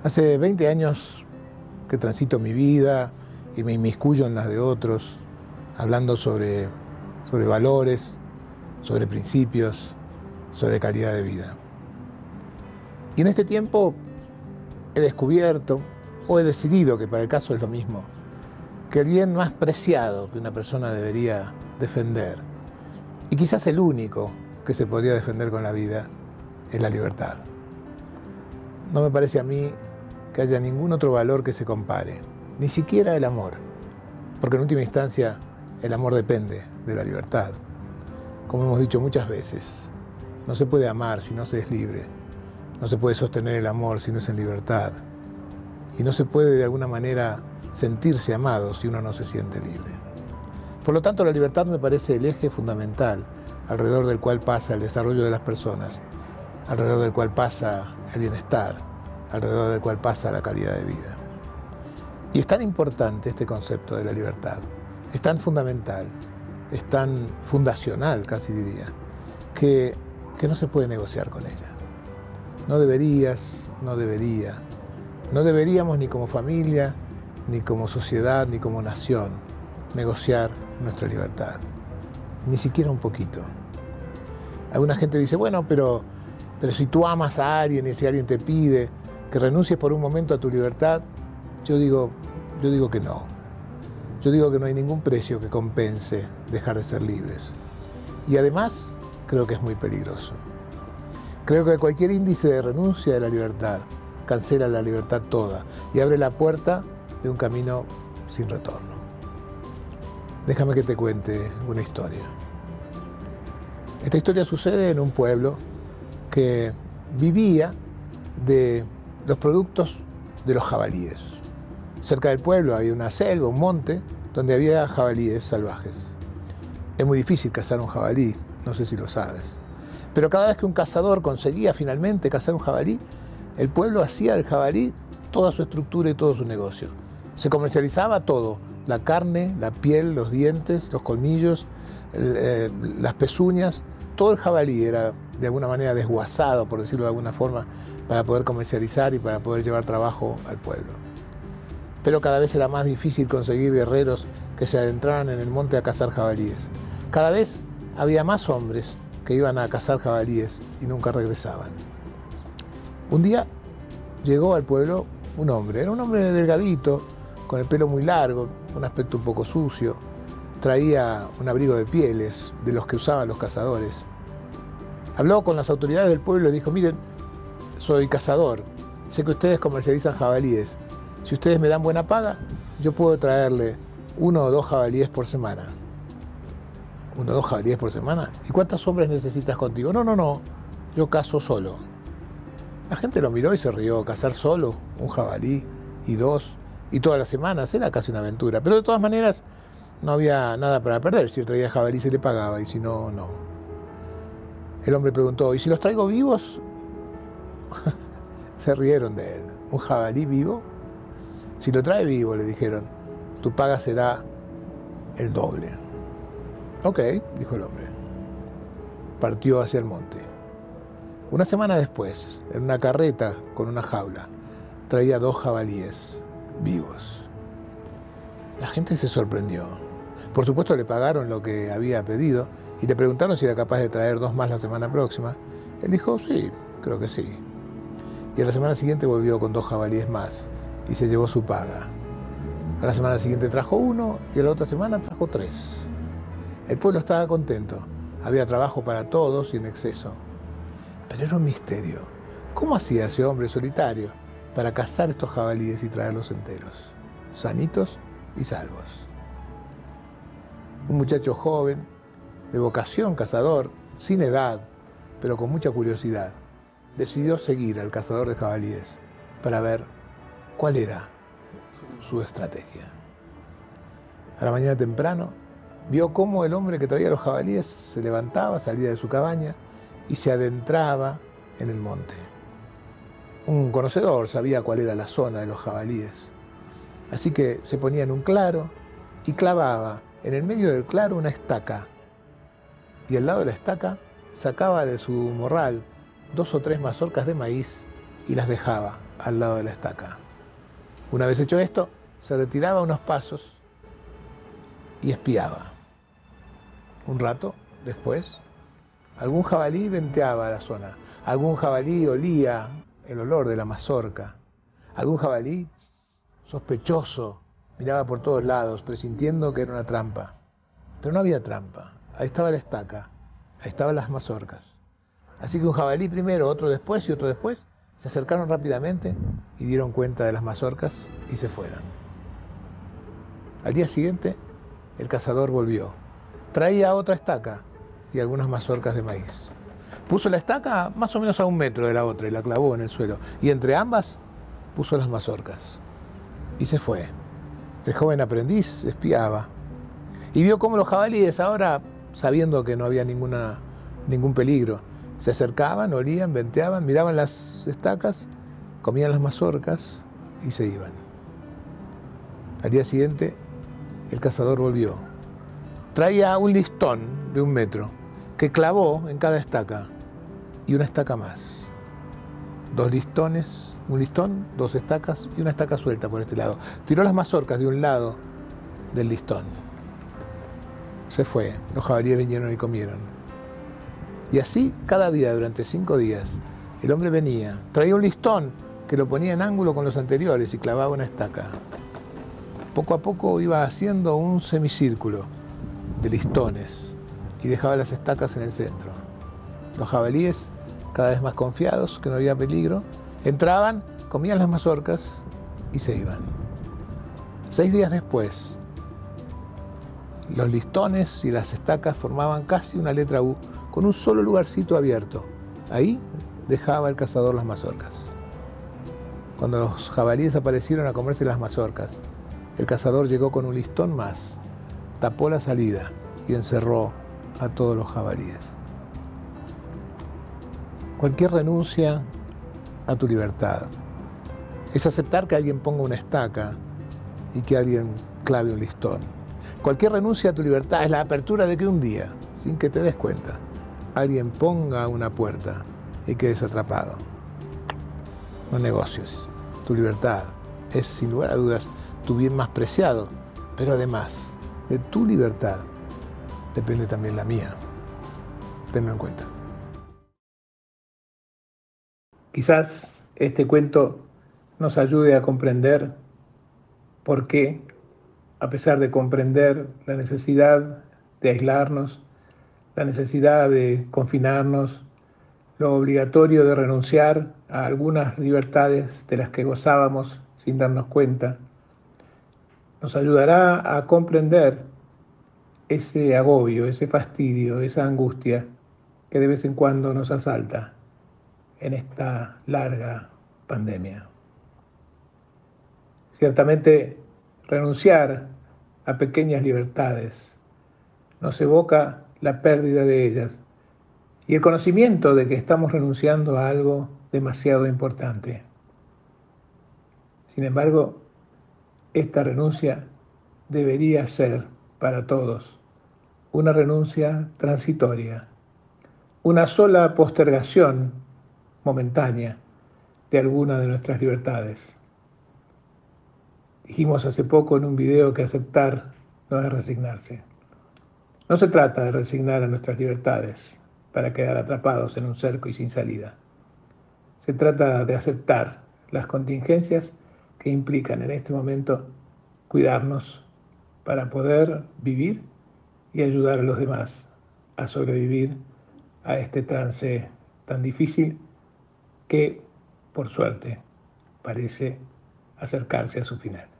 Hace 20 años que transito mi vida y me inmiscuyo en las de otros, hablando sobre valores, sobre principios, sobre calidad de vida. Y en este tiempo he descubierto, o he decidido, que para el caso es lo mismo, que el bien más preciado que una persona debería defender, y quizás el único que se podría defender con la vida, es la libertad. No me parece a mí que haya ningún otro valor que se compare, ni siquiera el amor, porque en última instancia el amor depende de la libertad. Como hemos dicho muchas veces, no se puede amar si no se es libre, no se puede sostener el amor si no es en libertad, y no se puede de alguna manera sentirse amado si uno no se siente libre. Por lo tanto, la libertad me parece el eje fundamental alrededor del cual pasa el desarrollo de las personas, alrededor del cual pasa el bienestar, alrededor del cual pasa la calidad de vida. Y es tan importante este concepto de la libertad, es tan fundamental, es tan fundacional, casi diría, que no se puede negociar con ella. No deberías, no debería, no deberíamos ni como familia, ni como sociedad, ni como nación, negociar nuestra libertad. Ni siquiera un poquito. Alguna gente dice, bueno, pero si tú amas a alguien y si alguien te pide que renuncies por un momento a tu libertad, yo digo que no. Yo digo que no hay ningún precio que compense dejar de ser libres. Y además, creo que es muy peligroso. Creo que cualquier índice de renuncia de la libertad cancela la libertad toda y abre la puerta de un camino sin retorno. Déjame que te cuente una historia. Esta historia sucede en un pueblo que vivía de los productos de los jabalíes. Cerca del pueblo había una selva, un monte, donde había jabalíes salvajes. Es muy difícil cazar un jabalí, no sé si lo sabes. Pero cada vez que un cazador conseguía finalmente cazar un jabalí, el pueblo hacía del jabalí toda su estructura y todo su negocio. Se comercializaba todo, la carne, la piel, los dientes, los colmillos, las pezuñas. Todo el jabalí era de alguna manera desguazado, por decirlo de alguna forma, para poder comercializar y para poder llevar trabajo al pueblo. Pero cada vez era más difícil conseguir guerreros que se adentraran en el monte a cazar jabalíes. Cada vez había más hombres que iban a cazar jabalíes y nunca regresaban. Un día llegó al pueblo un hombre. Era un hombre delgadito, con el pelo muy largo, un aspecto un poco sucio. Traía un abrigo de pieles, de los que usaban los cazadores. Habló con las autoridades del pueblo y le dijo, miren, soy cazador, sé que ustedes comercializan jabalíes. Si ustedes me dan buena paga, yo puedo traerle 1 o 2 jabalíes por semana. 1 o 2 jabalíes por semana. ¿Y cuántos hombres necesitas contigo? No, yo cazo solo. La gente lo miró y se rió. Cazar solo, un jabalí y 2, y todas las semanas, era casi una aventura. Pero de todas maneras, no había nada para perder. Si él traía jabalí se le pagaba y si no, no. El hombre preguntó, ¿y si los traigo vivos? Se rieron de él. ¿Un jabalí vivo? Si lo trae vivo, le dijeron, tu paga será el doble. Ok, dijo el hombre. Partió hacia el monte. Una semana después, en una carreta con una jaula, traía 2 jabalíes vivos. La gente se sorprendió. Por supuesto le pagaron lo que había pedido y le preguntaron si era capaz de traer 2 más la semana próxima. Él dijo, sí, creo que sí. Y a la semana siguiente volvió con 2 jabalíes más y se llevó su paga. A la semana siguiente trajo 1 y a la otra semana trajo 3. El pueblo estaba contento. Había trabajo para todos y en exceso. Pero era un misterio. ¿Cómo hacía ese hombre solitario para cazar estos jabalíes y traerlos enteros, sanitos y salvos? Un muchacho joven, de vocación cazador, sin edad, pero con mucha curiosidad, decidió seguir al cazador de jabalíes para ver cuál era su estrategia. A la mañana temprano, vio cómo el hombre que traía los jabalíes se levantaba, salía de su cabaña y se adentraba en el monte. Un conocedor sabía cuál era la zona de los jabalíes, así que se ponía en un claro y clavaba en el medio del claro una estaca, y al lado de la estaca sacaba de su morral 2 o 3 mazorcas de maíz y las dejaba al lado de la estaca. Una vez hecho esto, se retiraba unos pasos y espiaba. Un rato después, algún jabalí venteaba a la zona. Algún jabalí olía el olor de la mazorca. Algún jabalí, sospechoso, miraba por todos lados, presintiendo que era una trampa. Pero no había trampa. Ahí estaba la estaca, ahí estaban las mazorcas. Así que un jabalí primero, otro después y otro después, se acercaron rápidamente y dieron cuenta de las mazorcas y se fueron. Al día siguiente, el cazador volvió. Traía otra estaca y algunas mazorcas de maíz. Puso la estaca más o menos a 1 metro de la otra y la clavó en el suelo. Y entre ambas puso las mazorcas. Y se fue. El joven aprendiz espiaba. Y vio cómo los jabalíes ahora, sabiendo que no había ningún peligro, se acercaban, olían, venteaban, miraban las estacas, comían las mazorcas y se iban. Al día siguiente, el cazador volvió. Traía un listón de 1 metro que clavó en cada estaca y una estaca más. 2 listones, un listón, 2 estacas y una estaca suelta por este lado. Tiró las mazorcas de un lado del listón. Se fue, los jabalíes vinieron y comieron. Y así, cada día, durante 5 días, el hombre venía, traía un listón que lo ponía en ángulo con los anteriores y clavaba una estaca. Poco a poco iba haciendo un semicírculo de listones y dejaba las estacas en el centro. Los jabalíes, cada vez más confiados que no había peligro, entraban, comían las mazorcas y se iban. 6 días después, los listones y las estacas formaban casi una letra U con un solo lugarcito abierto. Ahí dejaba el cazador las mazorcas. Cuando los jabalíes aparecieron a comerse las mazorcas, el cazador llegó con un listón más, tapó la salida y encerró a todos los jabalíes. Cualquier renuncia a tu libertad es aceptar que alguien ponga una estaca y que alguien clave un listón. Cualquier renuncia a tu libertad es la apertura de que un día, sin que te des cuenta, alguien ponga una puerta y quedes atrapado. No negocies. Tu libertad es, sin lugar a dudas, tu bien más preciado, pero además de tu libertad depende también la mía. Tenlo en cuenta. Quizás este cuento nos ayude a comprender por qué, a pesar de comprender la necesidad de aislarnos, la necesidad de confinarnos, lo obligatorio de renunciar a algunas libertades de las que gozábamos sin darnos cuenta, nos ayudará a comprender ese agobio, ese fastidio, esa angustia que de vez en cuando nos asalta en esta larga pandemia. Ciertamente, renunciar a pequeñas libertades nos evoca la pérdida de ellas y el conocimiento de que estamos renunciando a algo demasiado importante. Sin embargo, esta renuncia debería ser para todos una renuncia transitoria, una sola postergación momentánea de alguna de nuestras libertades. Dijimos hace poco en un video que aceptar no es resignarse. No se trata de resignar a nuestras libertades para quedar atrapados en un cerco y sin salida. Se trata de aceptar las contingencias que implican en este momento cuidarnos para poder vivir y ayudar a los demás a sobrevivir a este trance tan difícil que, por suerte, parece acercarse a su final.